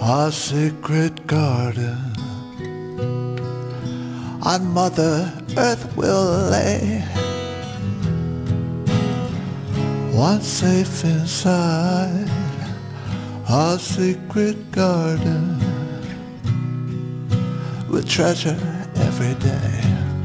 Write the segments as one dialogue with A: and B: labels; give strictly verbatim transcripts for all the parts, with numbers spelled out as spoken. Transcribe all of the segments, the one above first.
A: Our secret garden on Mother Earth will lay, once safe inside our secret garden, we'll treasure every day.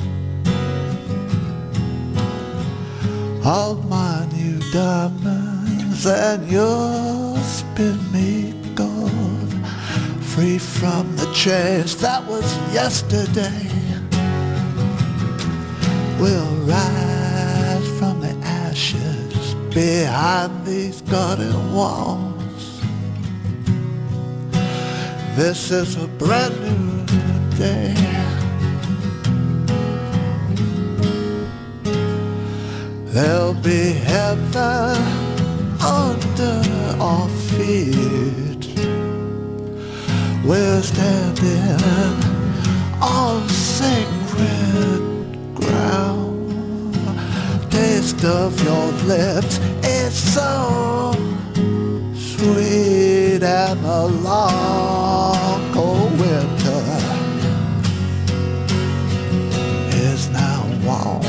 A: All my new diamonds and you'll spin me gold, free from the chains that was yesterday. We'll rise from the ashes behind these garden walls. This is a brand new day. There'll be heaven under our feet. We're standing on sacred ground. Taste of your lips is so sweet, and the long cold winter is now warm.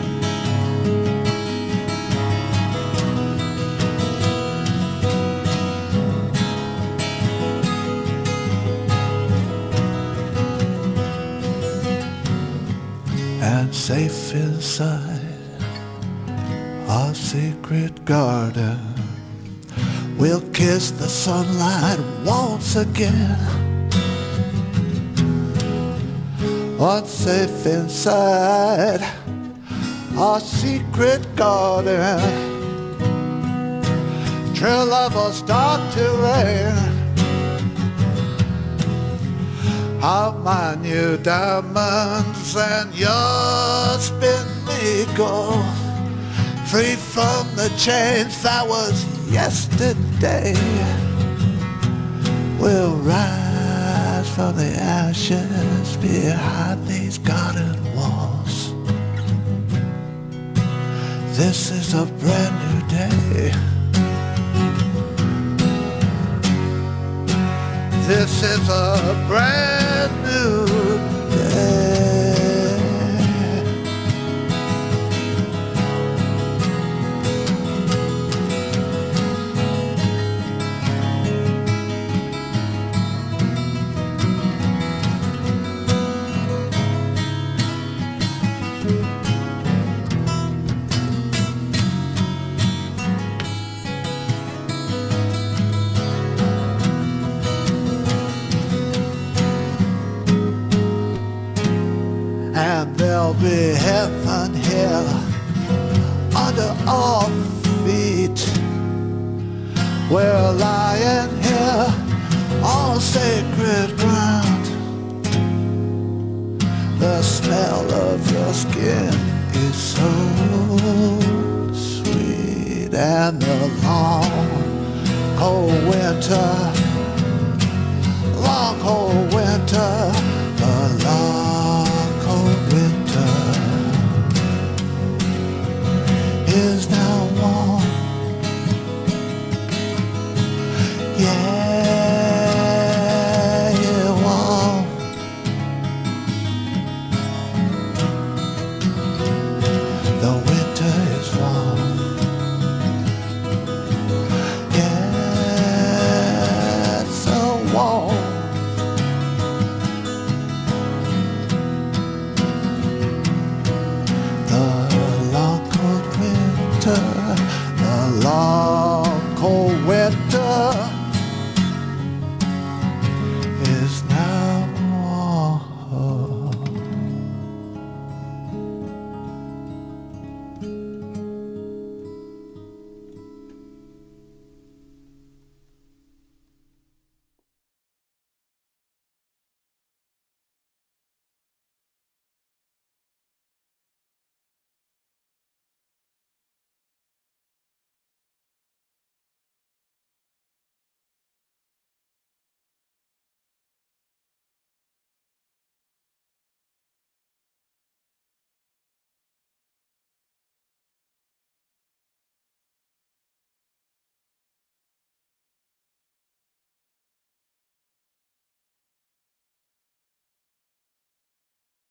A: And safe inside our secret garden, we'll kiss the sunlight once again. Once safe inside our secret garden, true love will start to rain. Of my new diamonds and your spin me gold, free from the chains that was yesterday. We'll rise from the ashes behind these garden walls. This is a brand new day. This is a brand new day. And there'll be heaven here under our feet. We're lying here on sacred ground. The smell of your skin is so sweet, and the long cold winter